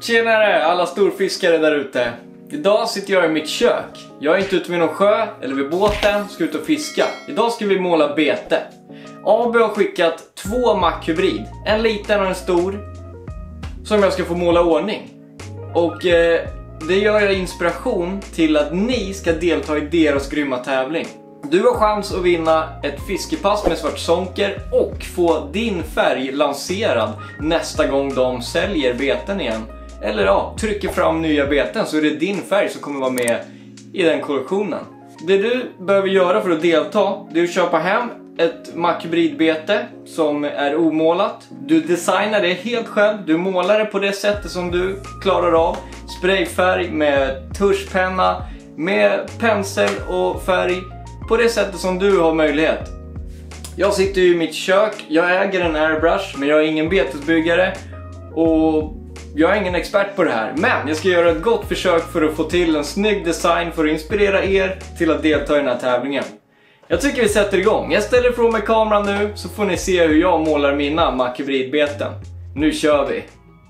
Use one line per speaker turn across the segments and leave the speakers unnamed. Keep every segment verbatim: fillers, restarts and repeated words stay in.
Tjenare alla storfiskare där ute. Idag sitter jag i mitt kök. Jag är inte ute vid någon sjö eller vid båten, ska ut och fiska. Idag ska vi måla bete. A B har skickat två Mac-hybrid, en liten och en stor, som jag ska få måla ordning. Och eh, det gör jag inspiration till att ni ska delta i deras grymma tävling. Du har chans att vinna ett fiskepass med svart sonker och få din färg lanserad nästa gång de säljer beten igen. Eller ja, trycker fram nya beten, så är det din färg som kommer vara med i den kollektionen. Det du behöver göra för att delta, det är att köpa hem ett Mac-hybridbete som är omålat. Du designar det helt själv, du målar det på det sättet som du klarar av. Sprayfärg med tuschpenna, med pensel och färg, på det sättet som du har möjlighet. Jag sitter ju i mitt kök, jag äger en airbrush, men jag är ingen betesbyggare och jag är ingen expert på det här. Men jag ska göra ett gott försök för att få till en snygg design för att inspirera er till att delta i den här tävlingen. Jag tycker vi sätter igång. Jag ställer ifrån mig kameran nu, så får ni se hur jag målar mina Mac-hybridbeten. Nu kör vi!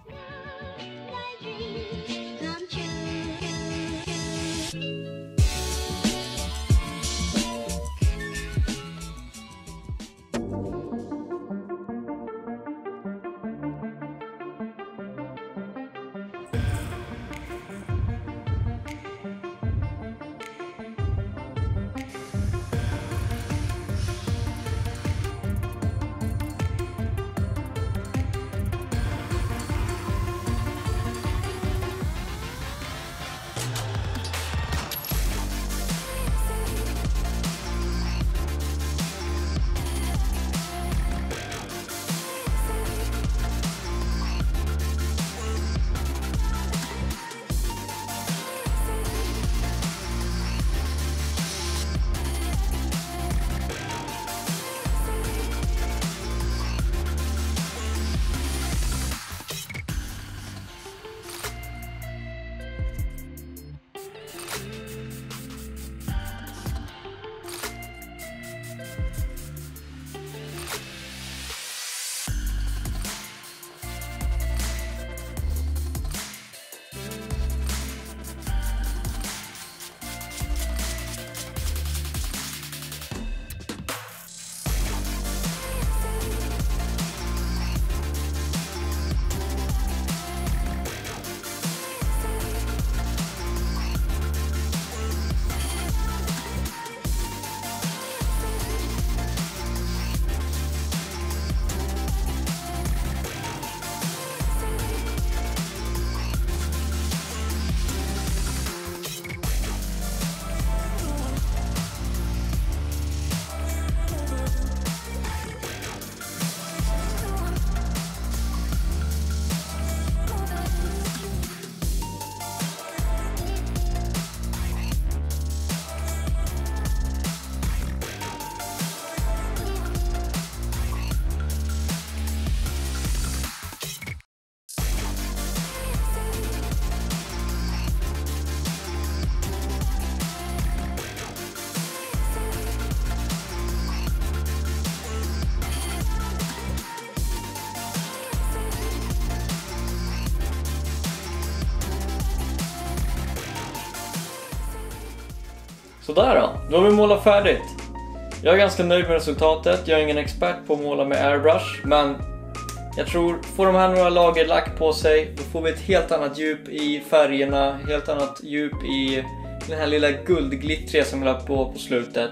Sådär då, då har vi målat färdigt. Jag är ganska nöjd med resultatet. Jag är ingen expert på att måla med airbrush, men jag tror, får de här några lager lack på sig, då får vi ett helt annat djup i färgerna, helt annat djup i den här lilla guldglittriga som jag la på på slutet.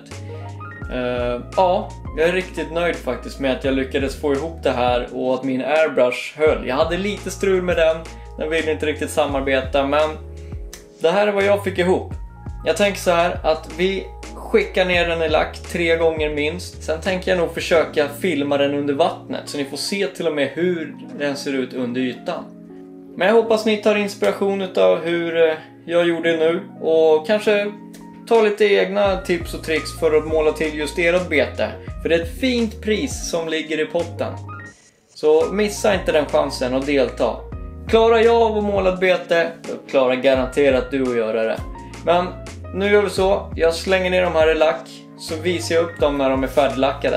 Uh, ja, jag är riktigt nöjd faktiskt med att jag lyckades få ihop det här och att min airbrush höll. Jag hade lite strul med den, den ville inte riktigt samarbeta, men det här är vad jag fick ihop. Jag tänker så här att vi skickar ner den i lack tre gånger minst. Sen tänker jag nog försöka filma den under vattnet, så ni får se till och med hur den ser ut under ytan. Men jag hoppas ni tar inspiration av hur jag gjorde nu och kanske ta lite egna tips och tricks för att måla till just ert bete. För det är ett fint pris som ligger i potten. Så missa inte den chansen och delta. Klarar jag av att måla ett bete, då klarar garanterat du att göra det. Men nu gör vi så, jag slänger ner de här i lack, så visar jag upp dem när de är färdiglackade.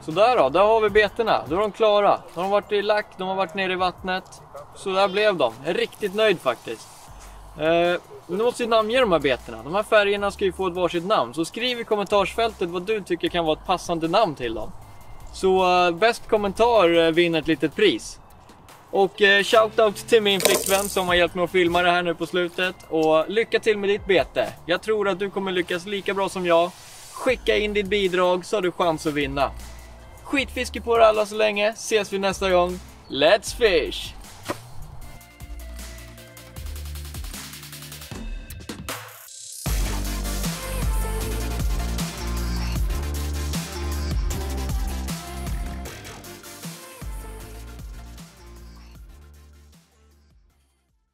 Så där då, där har vi betena. Då är de klara. De har varit i lack, de har varit nere i vattnet. Så där blev de. Jag är riktigt nöjd faktiskt. Eh, nu måste vi namnge de här betena. De här färgerna ska ju få ett varsitt namn. Så skriv i kommentarsfältet vad du tycker kan vara ett passande namn till dem. Så uh, bäst kommentar uh, vinner ett litet pris. Och uh, shoutout till min flickvän som har hjälpt mig att filma det här nu på slutet. Och lycka till med ditt bete. Jag tror att du kommer lyckas lika bra som jag. Skicka in ditt bidrag så har du chans att vinna. Skitfiske på er alla så länge. Ses vi nästa gång. Let's fish!